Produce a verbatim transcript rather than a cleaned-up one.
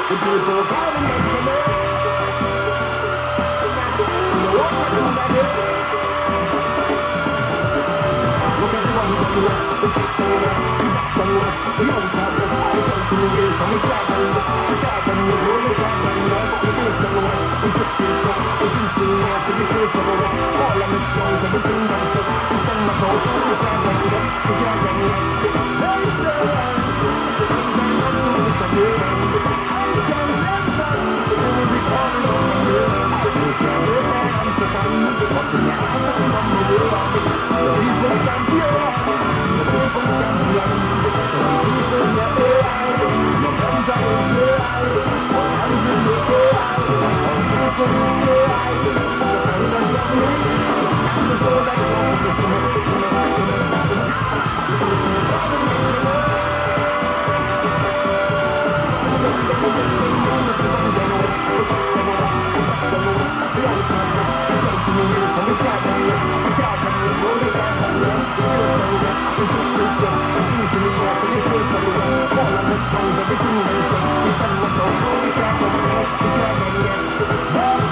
The people calling them to me. So you walk up to that hill. Look at the one who done west, the chest done west, the back done west, the young top west, the come to the ears, and the crowd done west, the crowd done west, the crowd done west, the face done west, the drip is west, the drinks in the ass, the face done west, all of the shows, everything done set, the sun my toes, the crowd done west, the crowd done west. They say, I'm trying to do it again, I'm trying to live that, they will be calling on my head, I just say, I'm so done, watching the eyes on my world, the people's champion, the people's champion, so the people in the air, no ganja is there, no hands in the air, no juice in the air, the president of me, and the show that you want to listen, listen, listen, listen, everything